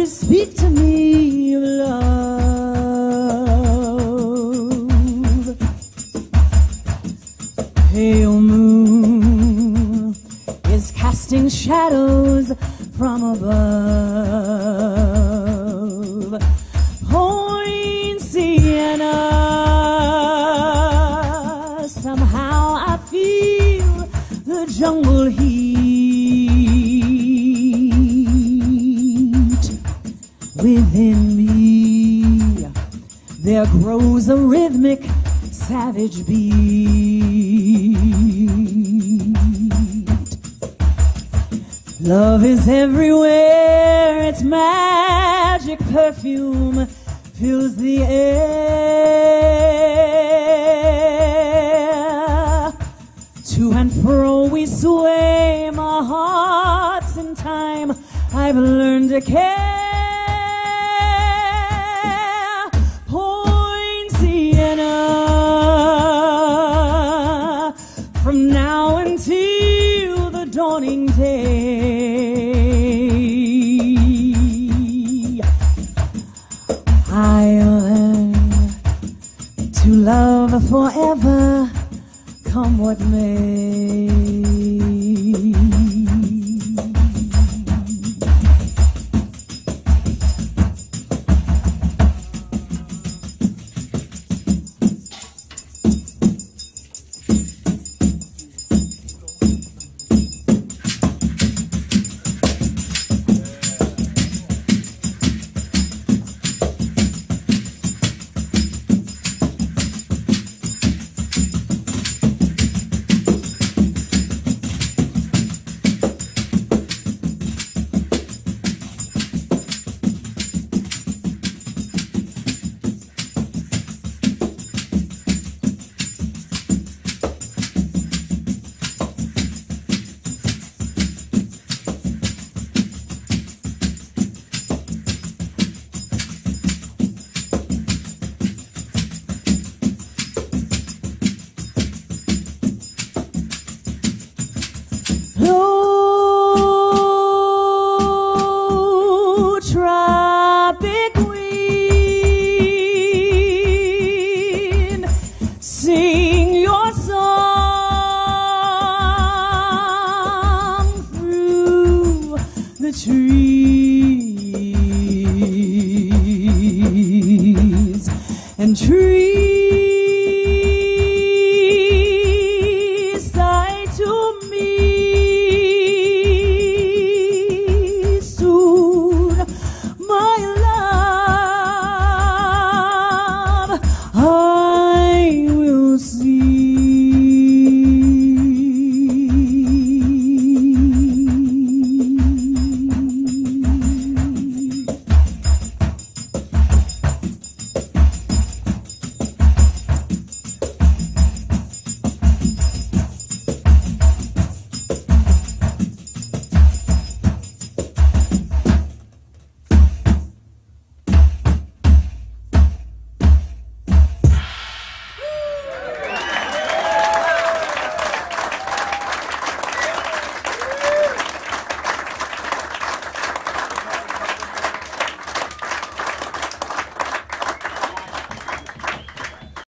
speak to me of love. Pale moon is casting shadows from above. Poinciana, somehow I feel the jungle heat within me. There grows a rhythmic, savage beat. Love is everywhere, its magic perfume fills the air. To and fro we sway, my heart's in time. I've learned to care. Poinciana, from now until the dawning day, I'll learn to love forever, come what may. Tropic wind, sing your song through the trees and trees.